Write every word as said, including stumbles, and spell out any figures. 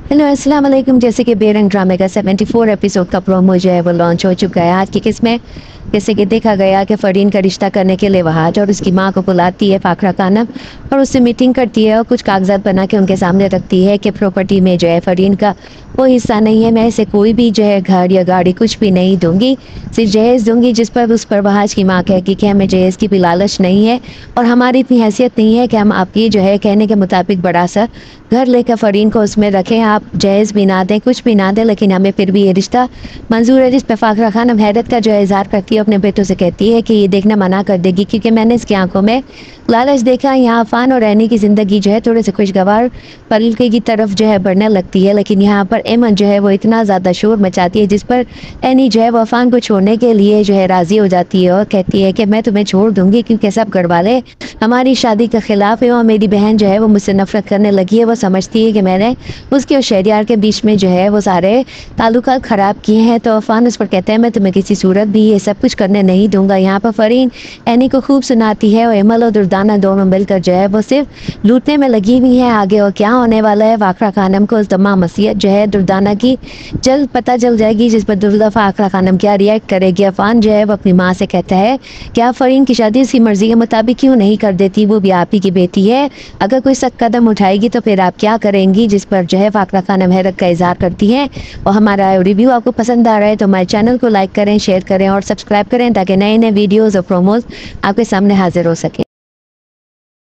Hello अस्सलाम वालेकुम। जैसे कि बेरंग ड्रामे का चौहत्तर एपिसोड का प्रोमो जो है वो लॉन्च हो चुका है आज की किस्में। जैसे कि देखा गया कि फ़रीन का रिश्ता करने के लिए वहाज और उसकी माँ को बुलाती है फाखरा खानम और उससे मीटिंग करती है और कुछ कागजात बना के उनके सामने रखती है कि प्रॉपर्टी में जो है फ़रीन का वो हिस्सा नहीं है। मैं इसे कोई भी जो है घर या गाड़ी कुछ भी नहीं दूंगी, सिर्फ जहेज़ दूंगी। जिस पर उस पर वहाज की माँ कहती कि हमें जहेज़ की भी लालच नहीं है और हमारी इतनी हैसियत नहीं है कि हम आपकी जो है कहने के मुताबिक बड़ा सा घर लेकर फ़रीन को उसमें रखें। आप जहेज़ भी ना दें, कुछ भी ना दें, लेकिन हमें फिर भी ये रिश्ता मंजूर है। जिस पर फाखरा खानम हैरत का जो है इजहार करती है, अपने बेटों से कहती है कि ये देखना मना कर देगी क्योंकि मैंने इसकी आंखों में लालच देखा। यहाँ अफान और रैनी की ज़िंदगी जो है थोड़े से खुशगवार पल की तरफ जो है बढ़ने लगती है, लेकिन यहाँ पर एमन जो है वो इतना ज़्यादा शोर मचाती है जिस पर एनी जो है वो अफान को छोड़ने के लिए जो है राज़ी हो जाती है और कहती है कि मैं तुम्हें छोड़ दूंगी क्योंकि सब घर वाले हमारी शादी के खिलाफ है और मेरी बहन जो है वो मुझसे नफरत करने लगी है। वो समझती है कि मैंने उसके और शहरियार के बीच में जो है वो सारे ताल्लुकात ख़राब किए हैं। तो अफान उस पर कहते हैं मैं तुम्हें किसी सूरत भी ये सब कुछ करने नहीं दूंगा। यहाँ पर फ़रीन एनी को खूब सुनाती है और एमल और दुर्दाना दोनों मिलकर जो है वो सिर्फ लूटने में लगी हुई है। आगे और क्या होने वाला है फाखरा खानम को तमाम मसीहत जो है दुर्दाना की जल्द पता चल जाएगी, जिस पर दुर्दा फाखरा खानम क्या रिएक्ट करेगी। अफान जो है वो अपनी माँ से कहता है कि आप फ़रीन की शादी उसकी मर्जी के मुताबिक क्यों नहीं कर देती, वो भी आप ही की बेटी है, अगर कोई सख्त कदम उठाएगी तो फिर आप क्या करेंगी। जिस पर जो है फाखरा खानम हैरत का इजहार करती है। और हमारा रिव्यू आपको पसंद आ रहा है तो हमारे चैनल को लाइक करें, शेयर करें और सब्सक्राइब करें ताकि नए नए वीडियोज़ और प्रोमोज आपके सामने हाजिर हो सके।